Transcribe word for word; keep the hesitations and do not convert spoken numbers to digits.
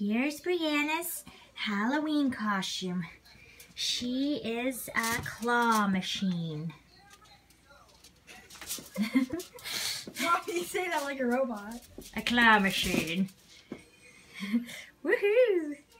Here's Brianna's Halloween costume. She is a claw machine. Why do you say that like a robot? A claw machine. Woohoo!